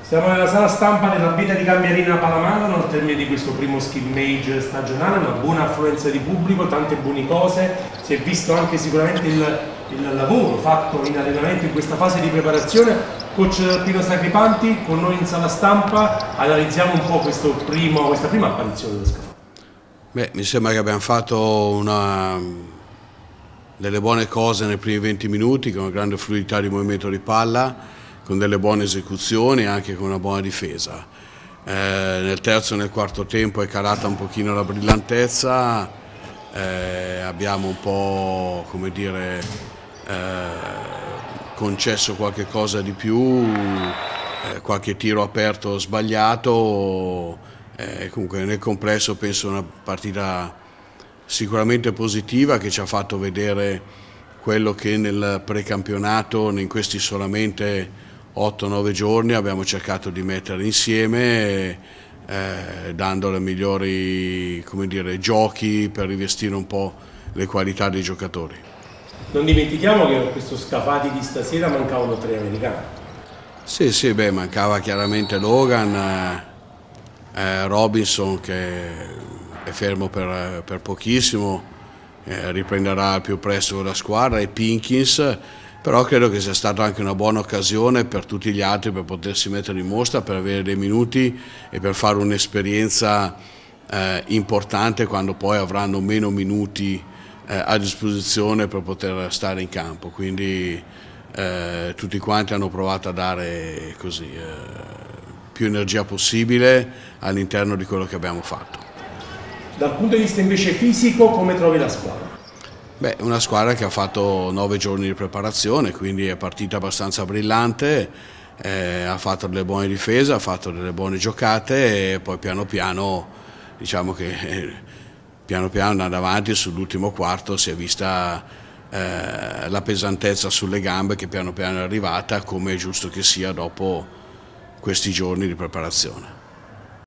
Siamo nella sala stampa della Beta di Cambiarina Palamagno al termine di questo primo scrimmage stagionale, una buona affluenza di pubblico, tante buone cose, si è visto anche sicuramente il lavoro fatto in allenamento in questa fase di preparazione. Coach Pino Sacripanti, con noi in sala stampa, analizziamo un po' questa prima apparizione dello scafo. Beh, mi sembra che abbiamo fatto delle buone cose nei primi 20 minuti, con una grande fluidità di movimento di palla, con delle buone esecuzioni e anche con una buona difesa. Nel terzo e nel quarto tempo è calata un pochino la brillantezza, abbiamo un po', come dire, concesso qualche cosa di più, qualche tiro aperto sbagliato, comunque nel complesso penso una partita sicuramente positiva che ci ha fatto vedere quello che nel precampionato, in questi solamente 8-9 giorni, abbiamo cercato di mettere insieme, dando le migliori, come dire, giochi per rivestire un po' le qualità dei giocatori. Non dimentichiamo che a questo Scafati di stasera mancavano 3 americani. Sì, beh, mancava chiaramente Logan, Robinson che è fermo per pochissimo, riprenderà al più presto la squadra, e Pinkins, però credo che sia stata anche una buona occasione per tutti gli altri per potersi mettere in mostra, per avere dei minuti e per fare un'esperienza importante quando poi avranno meno minuti a disposizione per poter stare in campo. Quindi tutti quanti hanno provato a dare così più energia possibile all'interno di quello che abbiamo fatto. Dal punto di vista invece fisico, come trovi la squadra? Beh, una squadra che ha fatto 9 giorni di preparazione, quindi è partita abbastanza brillante, ha fatto delle buone difese, ha fatto delle buone giocate e poi piano piano, diciamo che piano piano andando avanti sull'ultimo quarto si è vista la pesantezza sulle gambe che piano piano è arrivata, come è giusto che sia dopo questi giorni di preparazione.